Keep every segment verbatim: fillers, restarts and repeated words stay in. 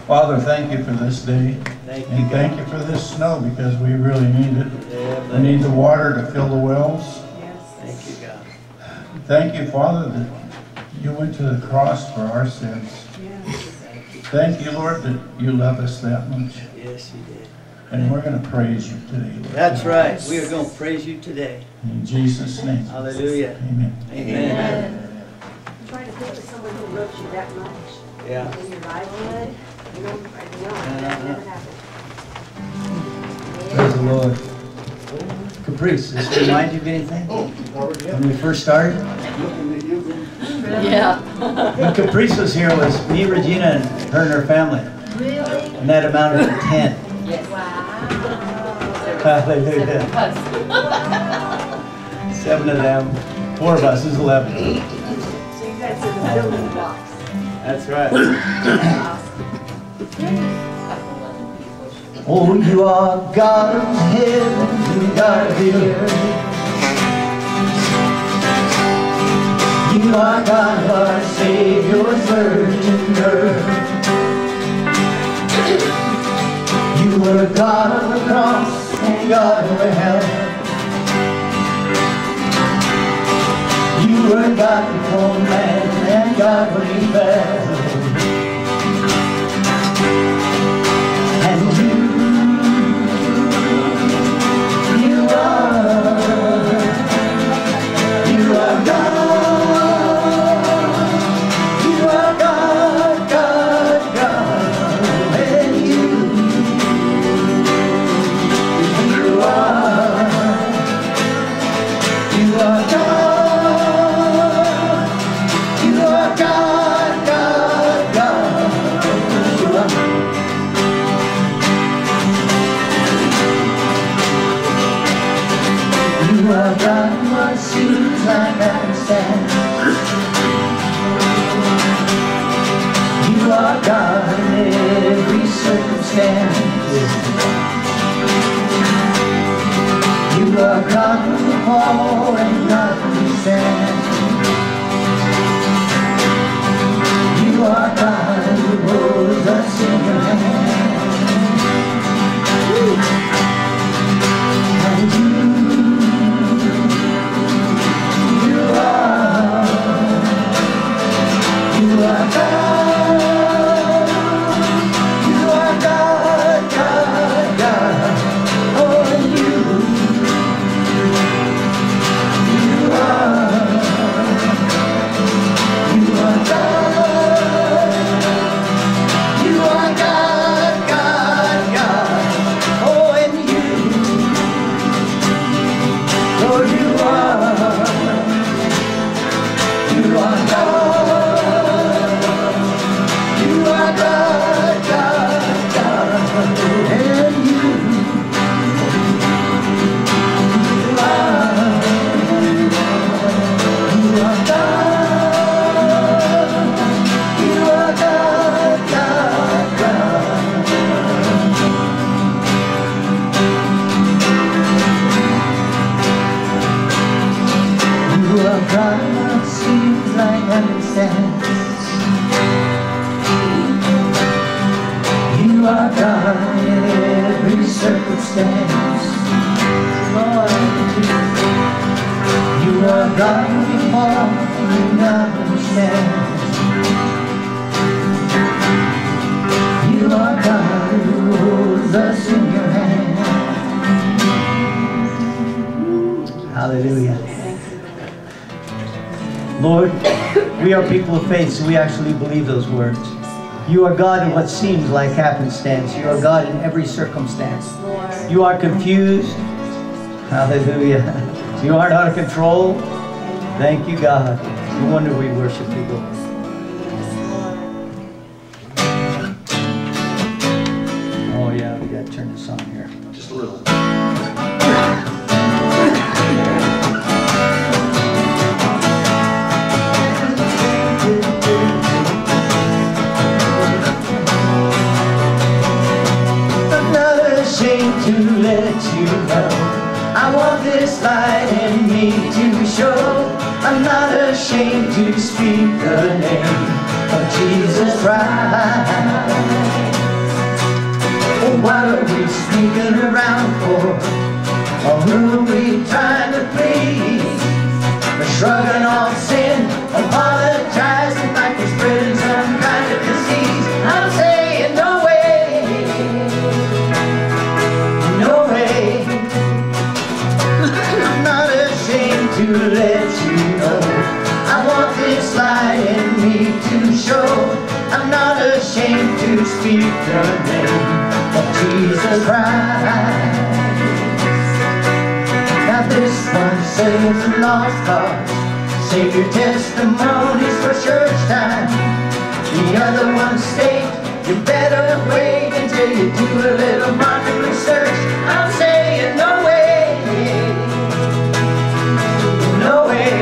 Father, thank you for this day. Thank you, and God. thank you for this snow because we really need it. Yeah, We need the water to fill the wells. thank you, God. Thank you, Father, that you went to the cross for our sins. Thank you. Thank you, Lord, that you love us that much. Yes, you did. And we're going to praise you today, Lord. That's right. We are going to praise you today. In Jesus' name. Hallelujah. Amen. Amen. Amen. I'm trying to think of someone who loves you that much. Yeah. In your livelihood. You know, I know, that Uh-huh. never happened. Praise the Lord. Caprice, does this remind you of anything? When we first started? Yeah. When Caprice was here, it was me, Regina, and her and her family. Really? And that amounted to ten. Wow. Hallelujah. Seven of them. Four of us is eleven. So you guys are the building blocks. That's right. Oh, you are God of heaven, you God of the earth. You are God of our Savior's virgin birth. You were God of the cross and God of hell. You were God before man and God when he fell. And you, you are, you are God. You are God, God, God. And you, you are, you are God. You are God, God, God. You are. You are God, what seems like happenstance. You are God in every circumstance. You are God when we fall and God when we stand. You are God who holds us in your hand. And you, you are, you are God. You are God, God, God. Oh, and you, you are, you are God. You are God, God, God. Oh, and you, oh, you are, you are God. You are God, God, God. And you, you are, you are God. You are God, God, God. You are God, what seems like happenstance. You are God in every circumstance. Lord, you are God when we fall and God when we stand. You are God who holds us in your hand. Hallelujah. Lord, we are people of faith, so we actually believe those words. You are God in what seems like happenstance. You are God in every circumstance. You are confused. Hallelujah. You aren't out of control. Thank you, God. No wonder we worship you, Lord. Oh, yeah, we got to turn this on here. Just a little. I'm not ashamed to let you know I want this light in me to show. I'm not ashamed to speak the name of Jesus Christ. what are we sneaking around for? Or who are we trying to please? We're shrugging off sin, apologizing like we're spreading some kind of disease. I'm saying no way, no way. I'm not ashamed to let you know I want this light in me to show. I'm not ashamed to speak the name of Jesus Christ. Now this one saves a lost cause, save your testimonies for church time. The other one states you better wait until you do a little market research. I'm saying no way, no way.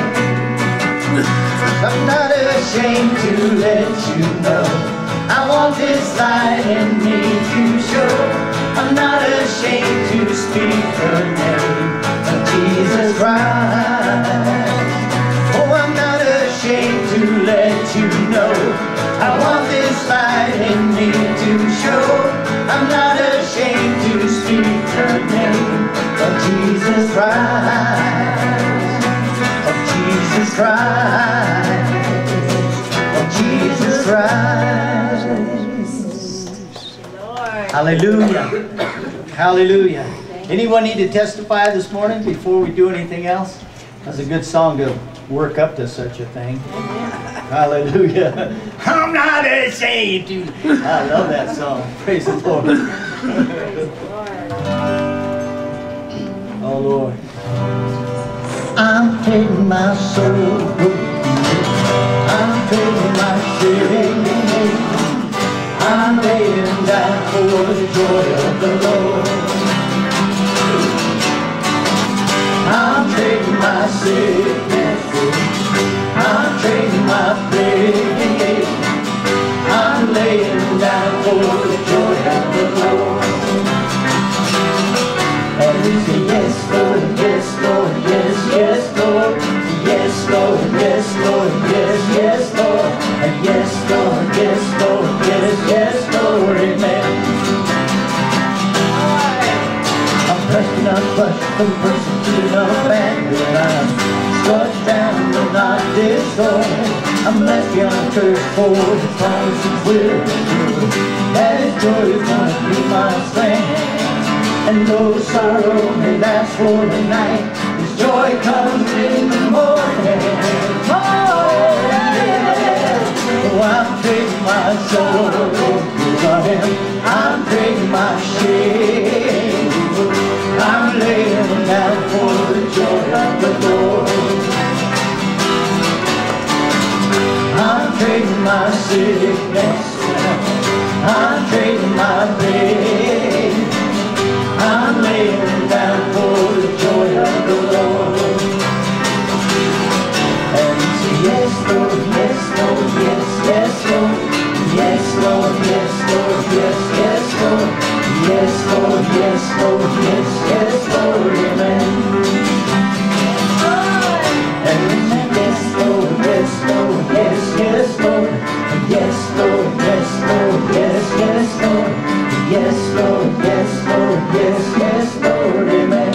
I'm not ashamed to let you know I want this light in me to show. I'm not ashamed to speak the name of Jesus Christ. Oh, I'm not ashamed to let you know I want this light in me to show. I'm not ashamed to speak the name of Jesus Christ, of Jesus Christ, of Jesus Christ. Hallelujah. Hallelujah. Anyone need to testify this morning before we do anything else? That's a good song to work up to such a thing. Hallelujah. I'm not ashamed to. I love that song. Praise the Lord. Oh Lord. I'm taking my soul. I'm taking my shame. I'm laying down for the joy of the Lord. I'm trading my sickness, I'm trading my pain. I'm laying down for the joy of the Lord. And we say yes Lord, yes Lord, yes, yes Lord, yes Lord, yes Lord, yes, yes Lord, and yes Lord, yes Lord, yes, yes Lord, amen. I'm pressing up, crushed, from persecuted, abandoned. I'm struck down, but not destroyed. I'm left beyond curse for the promises will be true. That His joy is gonna be my strength. And though sorrow may last for the night, His joy comes in the morning. Oh, yeah. Oh, I'm trading my soul for Him. I'm trading my shame. I'm laying down for the joy of the Lord. I'm trading my sickness, I'm trading my pain. I'm laying down for the joy of the Lord. And say yes Lord, yes Lord, yes, yes Lord, yes Lord, yes Lord, yes, yes Lord, yes Lord, yes Lord, yes, yes Lord, amen. And we say yes Lord, yes Lord, yes, yes Lord, yes Lord, yes Lord, yes, yes Lord, yes Lord, yes Lord, yes, yes Lord, amen.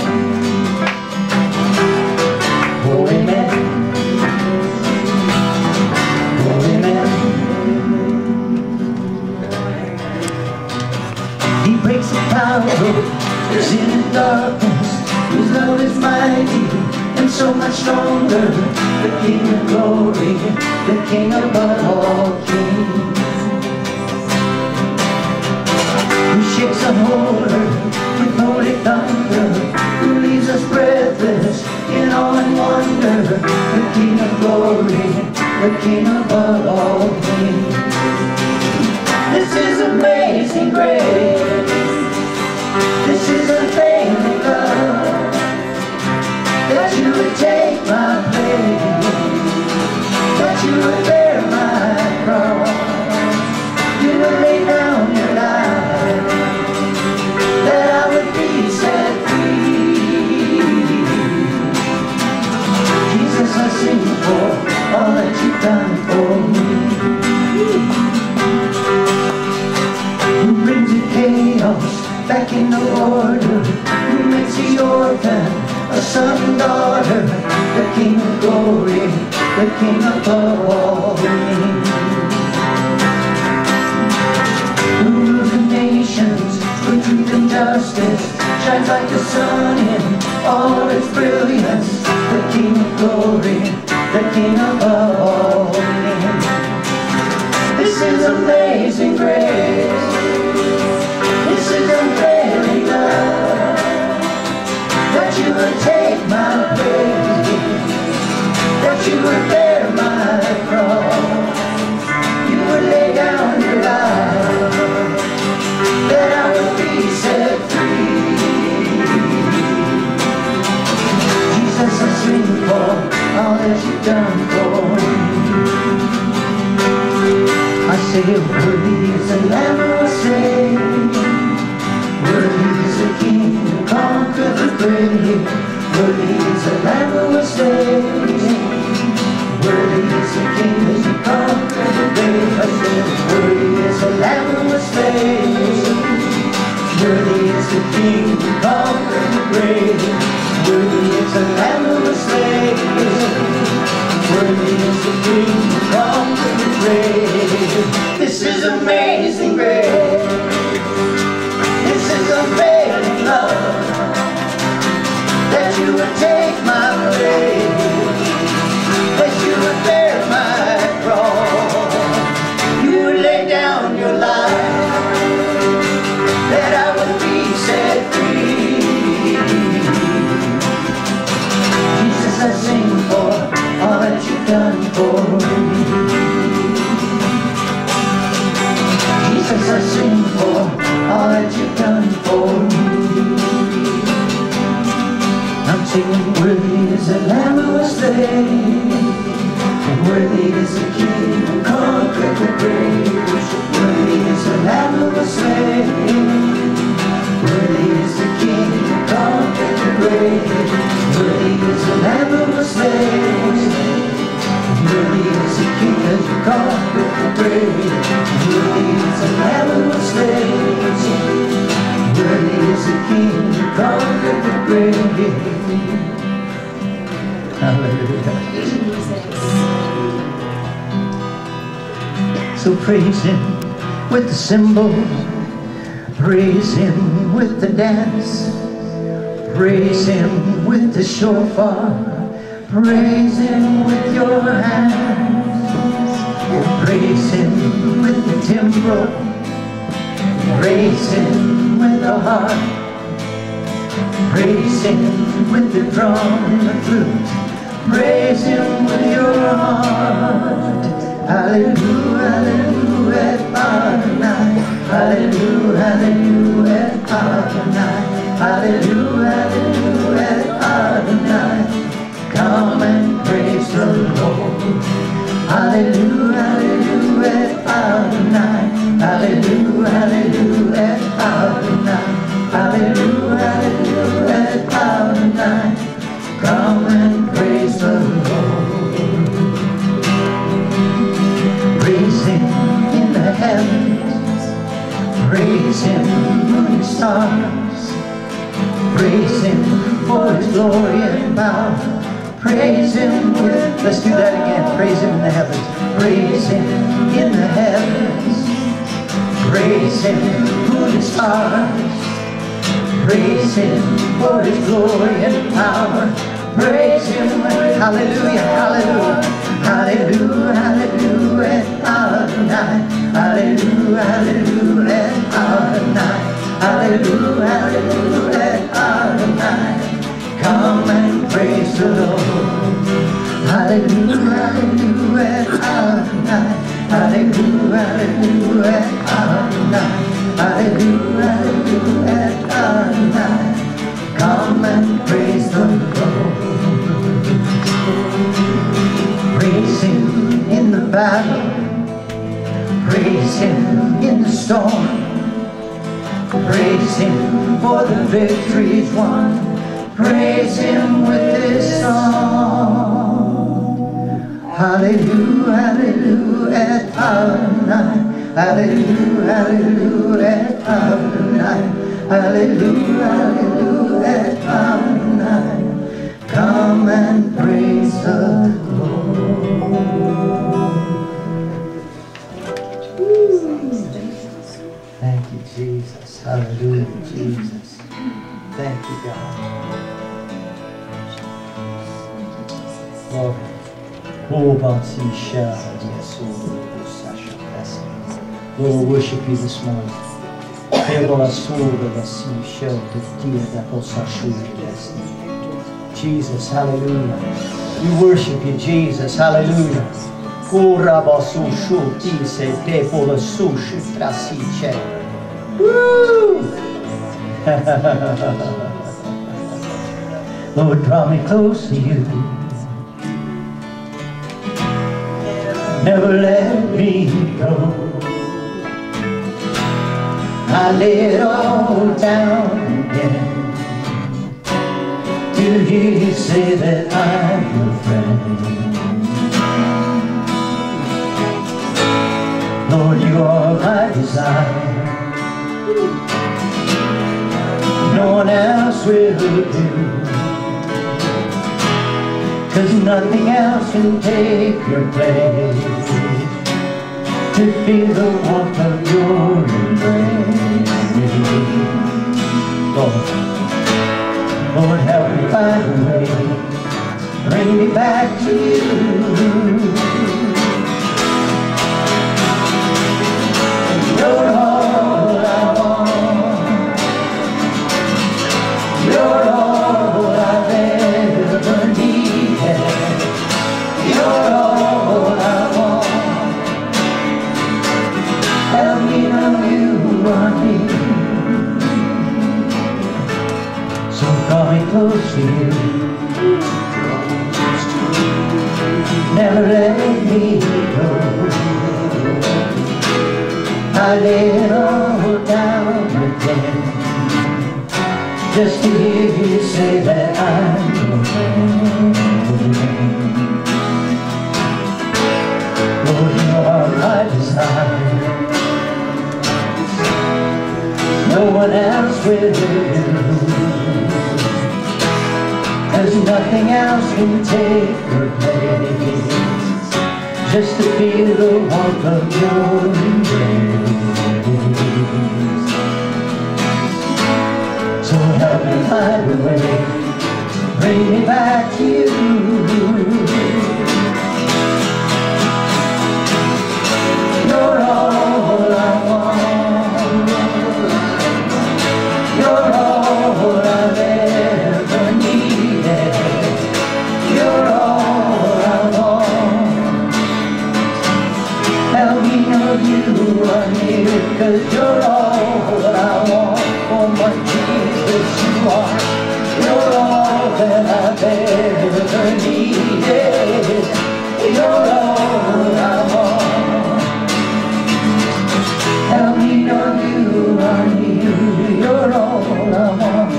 Oh, amen. Oh, amen. He breaks the power that's in the darkness. His love is mighty and so much stronger. The King of glory, the King above all kings. Who shakes the whole earth with holy thunder, who leaves us breathless in awe and wonder. The King of glory, the King above all kings. This is amazing grace. This is a thing of love, that you would take my place, that you would bear my cross. heaven, a son, daughter, the King of glory, the King above all names. Who rules the nations with truth and justice, shines like the sun in all its brilliance, the King of glory, the King above all names. This is amazing grace. This is unfailing love, that you would take my place, that you would bear my cross, you would lay down your life, that I would be set free. Jesus, I sing for all that you've done for me. I say, worthy is the Lamb who was slain, worthy is the King who conquered the grave, worthy is the Lamb who was slain, worthy is the King who conquered the grave. I say, worthy is the Lamb who was slain, worthy is the King who conquered the grave, worthy is the Lamb who was slain, worthy is the King who conquered the grave. This is amazing grace. This is unfailing love, that you would take my place, that you would bear my cross, you would lay down your life, that I would be set free. Jesus, I sing for all that you've done for me. Jesus, I sing for all that you've done for me. I'm singing, worthy is the Lamb who was slain, and worthy is the King who conquered the grave. Worthy is the Lamb who was slain, worthy is the King who conquered the grave. Worthy is the Lamb who was slain, worthy is the King who conquered the grave. Worthy is the Lamb who was slain, worthy is the King who conquered the grave. Hallelujah. So praise Him with the cymbals, praise Him with the dance, praise Him with the shofar, praise Him with your hands, praise Him with the timbrel, praise Him with the harp, praise Him with the drum and the flute, praise Him with your heart. Hallelujah, hallelujah, Adonai, hallelujah, hallelujah, Adonai, hallelujah, hallelujah, Adonai. Come and praise the Lord. Hallelujah, hallelujah, Adonai, hallelujah, hallelujah, Adonai, hallelujah, hallelujah, Adonai. Come and praise the Lord. Praise Him in the heavens, praise Him moon and stars, praise Him for His glory and power, praise Him with, let's do that again, praise Him in the heavens, praise Him in the heavens, praise Him moon and stars, praise Him for His glory and power, praise Him, hallelujah, hallelujah, hallelujah, hallelujah, Adonai, hallelujah, hallelujah, Adonai, hallelujah, hallelujah, Adonai. Come and praise the Lord. Hallelujah, hallelujah, Adonai, hallelujah, hallelujah, Adonai, hallelujah, hallelujah, Adonai. Come and praise the Lord. Praise Him in the battle, praise Him in the storm, praise Him for the victories won, praise Him with this song. Hallelujah, hallelujah, Adonai, hallelujah, hallelujah, Adonai, hallelujah, hallelujah, Adonai. Come and praise the Lord. Thank you, Jesus. Hallelujah, Jesus. Thank you, God. Lord, Lord, we worship you this morning. Jesus, hallelujah. We worship you, Jesus, hallelujah. Woo! Lord, draw me close to you. Never let me go. I lay it all down again to hear you say that I'm your friend. Lord, you are my desire. No one else will do, 'cause nothing else can take your place. To feel the warmth of your embrace. Lord, Lord, help me find a way. Bring me back to you. You're all I want. You're all I've ever needed. You're all I want. Help me know you are near. So call me close to you. Never let me go. I lay it all down again, just to hear you say that I'm your friend. Lord, you are my desire. No one else will do, 'cause nothing else can take your place. Just to feel the warmth of your embrace. So help me find a way. Bring me back to you. You're all I want. You're all I've ever needed. You're all I want. Help me know you are near, 'cause you're all I want. Oh my Jesus, you are. You're all that I've ever needed. You're all I want. Help me know you are near. You're all I want.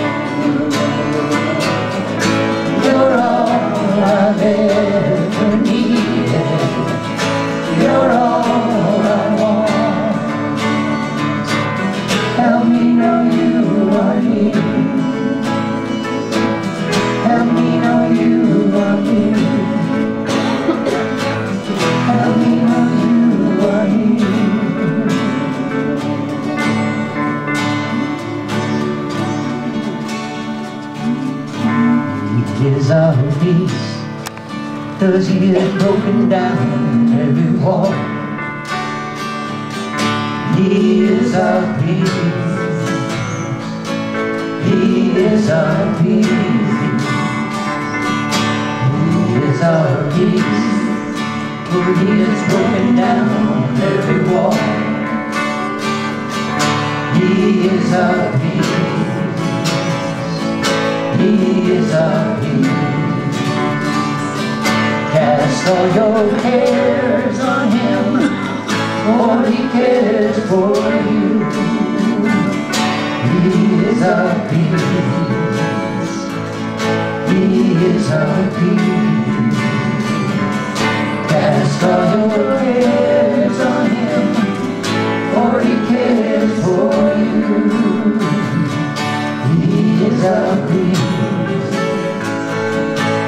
You're all I've ever needed. You're all I want. Help me know you are near. Help me know you are near. Help me know you are near. He is our peace, 'cause he has broken down every wall. He is our peace. He is our peace. He is our peace, for he has broken down every wall. He is our peace. He is our peace. Cast all your cares on him, for he cares for you. He is our peace. He is our peace. Cast all your cares on him, for he cares for you. He is our peace.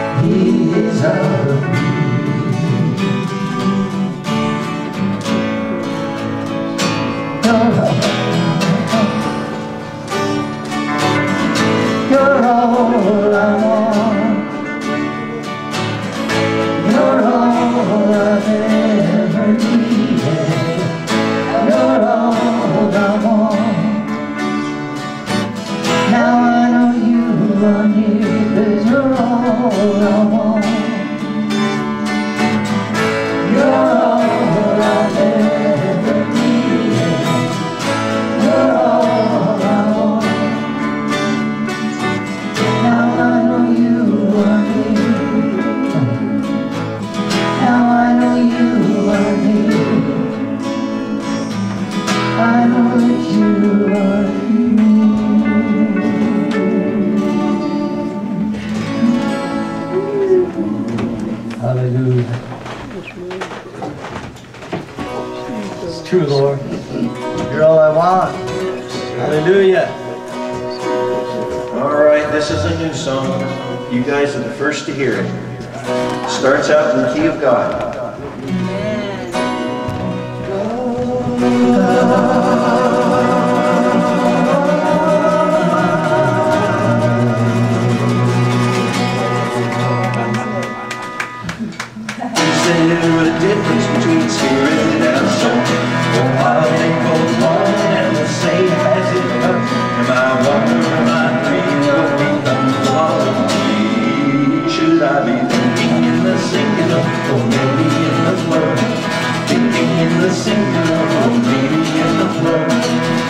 I know that you are here. Hallelujah. It's true, Lord. You're all I want. Hallelujah. All right, this is a new song. You guys are the first to hear it. Starts out in the key of God. Is there a difference between spirit and soul? Or are they both one and the same as it was? Am I one or am I three? What becomes all of me? Should I be thinking in the singular or maybe in the plural? Thinking in the singular or maybe in the plural?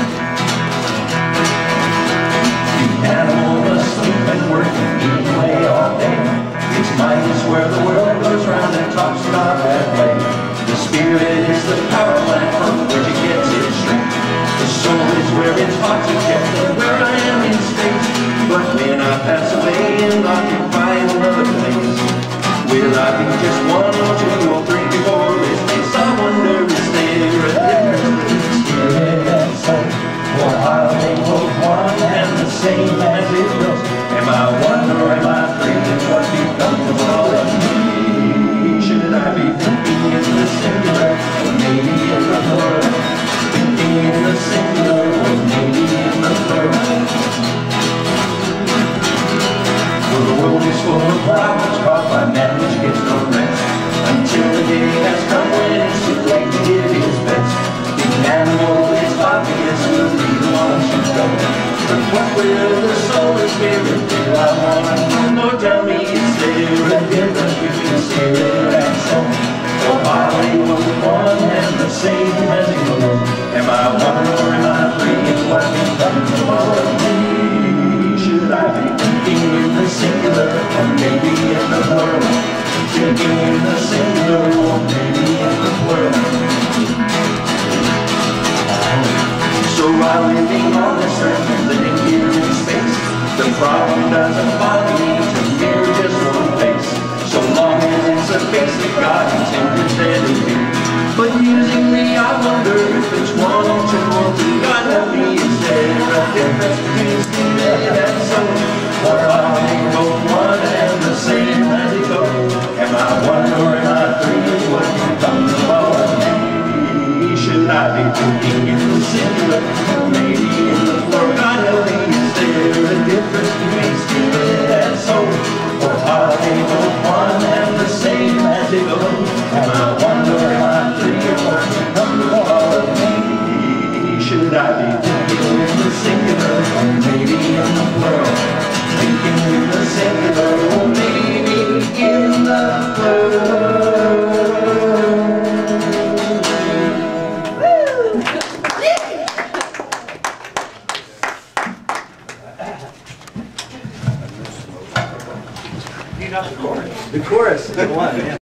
The animal must sleep and work and eat away all day. Its mind is where the world goes round and talks about that way. The spirit is the power plant from which it gets its strength. The soul is where its thoughts are kept and where I am in space. But when I pass away and occupy another place, will I be just one or two or three before this place? I wonder, is there a difference between spirit and soul? Or are they both one and the same as it goes? Am I one or am I three? And what becomes of all of me? Should I be thinking in the singular or maybe in the plural? Thinking in the singular or maybe in the plural? Well, the world is full of problems caused by man which gets no rest, until the day has come when it's too late to give his best. The animal is obvious will be the one to go, but what will the soul and spirit do? I want to know. Tell me, is there a difference between spirit and soul? Or are they both one and the same as it goes? Am I one or am I three? And what becomes of all of me? Should I be thinking in the singular or maybe in the plural? Thinking in the singular or maybe in the plural? So while living on this earth and living here in space, the problem doesn't bother me to mirror just one face, so long as it's a face that God intended that it be. But using me, I wonder if it's one or two or three. God help me, is there a difference between spirit and soul? Or are they both one and the same as it goes? Am I one or am I three? What becomes of all of me? Should I be thinking in the singular or maybe in the plural? God help me, is there a difference between spirit and soul? Or are they both one and the same as it goes? Am I one or am I three? What becomes of all of me? Should I be thinking in the singular or maybe in the plural? Thinking in the singular or maybe in the plural? The chorus is the one, yeah.